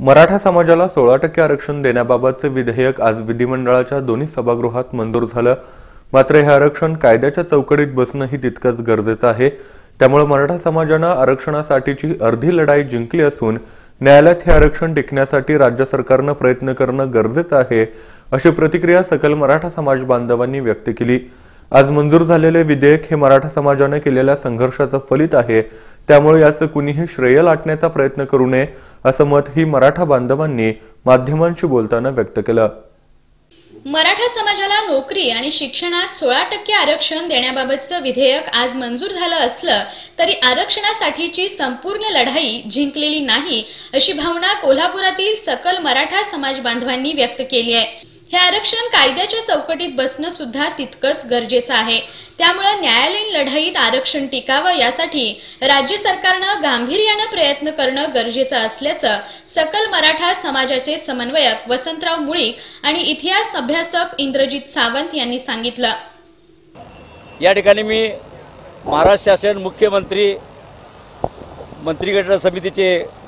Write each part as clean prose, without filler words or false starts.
मराठा समाजाला 16% आरक्षण देण्याबाबतचे विधेयक आज विधिमंडळाच्या दोन्ही सभागृहात मंजूर झालं। मात्र हे आरक्षण कायद्याच्या चौकटीत बसणंही तितकंच गरजेचं आहे। त्यामुळे मराठा समाजाने आरक्षणासाठीची अर्धी लढाई जिंकली असून न्यायालयात हे आरक्षण टिकण्यासाठी राज्य सरकारने प्रयत्न करणं गरजेचं आहे, अशी प्रतिक्रिया सकल मराठा समाज बांधवांनी व्यक्त केली। आज मंजूर झालेले विधेयक हे मराठा समाजाने केलेल्या संघर्षाचं फलित आहे। त्यामुळे याचं कुणीही श्रेय लाटण्याचा प्रयत्न करू नये, असं मत ही मराठा बांधवांनी माध्यमांशी बोलताना व्यक्त केलं। मराठा समाजाला नोकरी आणि शिक्षणात 16% आरक्षण देण्याबाबतचं विधेयक आज मंजूर झालं असलं तरी आरक्षणासाठीची संपूर्ण लढाई जिंकलेली नाही, अशी भावना कोल्हापुरातील सकल मराठा समाज बांधवांनी व्यक्त केली आहे। हे आरक्षण कायद्याच्या चौकटीत बसणं सुद्धा तितकंच गरजेचं आहे। त्यामुळे न्यायालयीन लढाईत आरक्षण टिकावं यासाठी राज्य सरकारनं गांभीर्यानं प्रयत्न करणं गरजेचं असल्याचं सकल मराठा समाजाचे समन्वयक वसंतराव मुळीक आणि इतिहास अभ्यासक इंद्रजित सावंत यांनी सांगितलं। या ठिकाणी मी महाराष्ट्र शासन मुख्यमंत्री मंत्रिगट समितीचे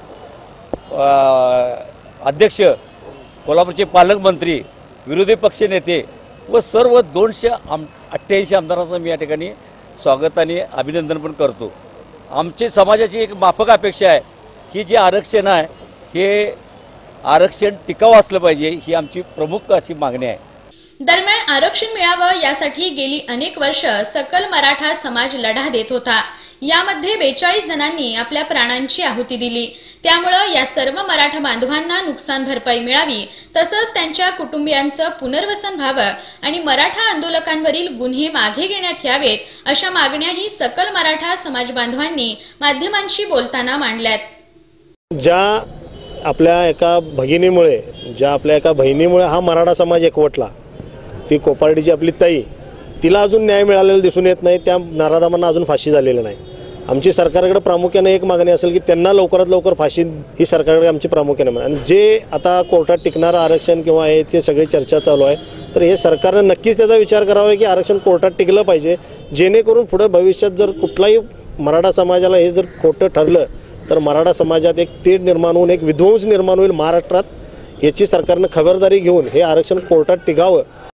अध्यक्ष, कोल्हापूरचे पालकमंत्री, विरोधी पक्ष नेते व सर्व 288 आमदारांचं मी या ठिकाणी स्वागत आणि अभिनंदन पण करतो। आमची समाजाची एक माफक अपेक्षा आहे की जे आरक्षण आहे हे आरक्षण टिकावं असलं पाहिजे, ही आमची प्रमुख अशी मागणी आहे। दरम्यान आरक्षण मिळावं यासाठी गेली अनेक वर्ष सकल मराठा समाज लढा देत होता। यामध्ये 42 जणांनी आपल्या प्राणांची आहुती दिली। त्यामुळे या सर्व मराठा बांधवांना नुकसान भरपाई मिळावी, तसंच त्यांच्या कुटुंबियांचं पुनर्वसन व्हावं आणि मराठा आंदोलकांवरील गुन्हे मागे घेण्यात यावेत, अशा मागण्याही सकल मराठा समाज बांधवांनी माध्यमांशी बोलताना मांडल्यात। ज्या आपल्या एका बहिणीमुळे हा मराठा समाज एकवटला, ती कोपार्डीची आपली ताई, तिला अजून न्याय मिळालेला दिसून येत नाही। त्या नराधमांना अजून फाशी झालेली नाही। आमची सरकारकडे प्रामुख्याने एक मागणी असेल की त्यांना लवकरात लवकर फाशी, ही सरकारकडे आमची प्रामुख्याने। आणि जे आता कोर्टात टिकणारं आरक्षण किंवा हे ते सगळी चर्चा चालू आहे, तर हे सरकारने नक्कीच त्याचा विचार करावा की आरक्षण कोर्टात टिकलं पाहिजे, जेणेकरून पुढे भविष्यात जर कुठलाही मराठा समाजाला हे जर खोटं ठरलं तर मराठा समाजात एक तेढ निर्माण होऊन एक विध्वंस निर्माण होईल महाराष्ट्रात। याची सरकारने खबरदारी घेऊन हे आरक्षण कोर्टात टिकावं